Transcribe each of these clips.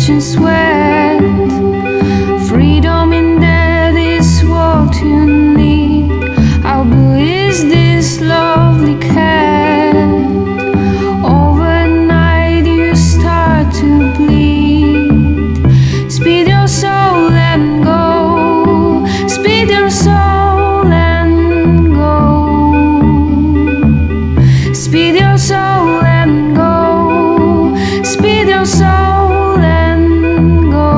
ocean sweat. Freedom in that is what you need. How blue is this lovely cat? Overnight you start to bleed. Speed your soul and go. Speed your soul and go. Speed your soul and go. Speed your soul and go.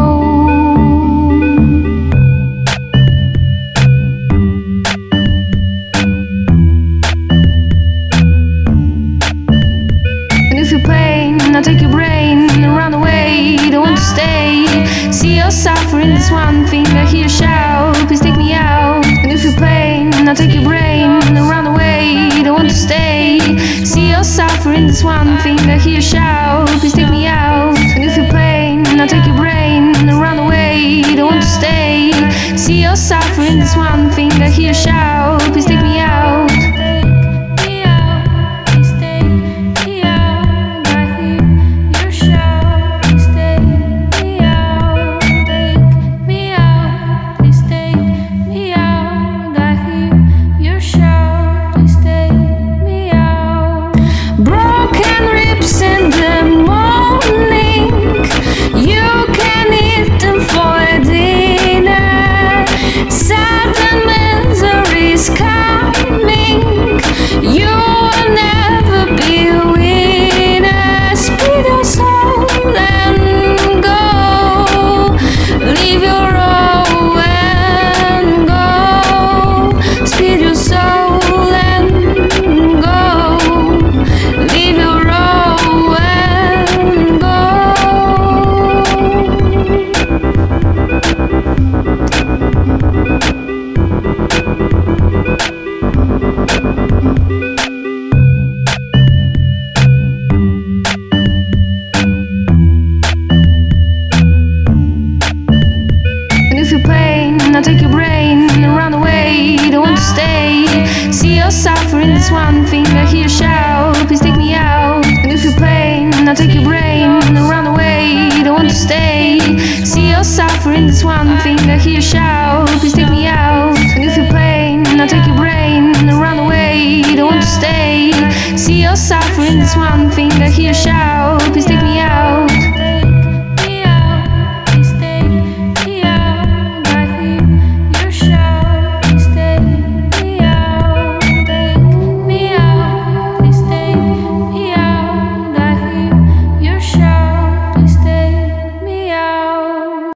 And if you're playing, I'll take your brain and run away. Don't want to stay. See your suffering, this one thing I hear you shout. Please take me out. And if you're playing, I'll take your brain and run away. Don't want to stay. See your suffering, this one thing I hear you shout. Please take me out. And if you're playing, I'll take your brain and run away. Don't want to stay. See your suffering, this one thing I hear you shout. Please take me out. Broken ribs in the morning, you can eat them for dinner. Sudden misery's coming, you will never be a winner. Speed your soul and go. Leave your all and go. Speed your soul and go. Leave your row and go. And if you're playing, I'll take your brain and run away. Don't want to stay. See your suffering, this one thing I hear you shout. Please take me out. And if you're playing, I'll take your brain and run away. Don't want to stay. See your suffering, this one thing I hear you shout. Please take me out. And if you're playing, I'll take your brain and run away. Don't want to stay. See your suffering, this one thing I hear you shout. Please take me out.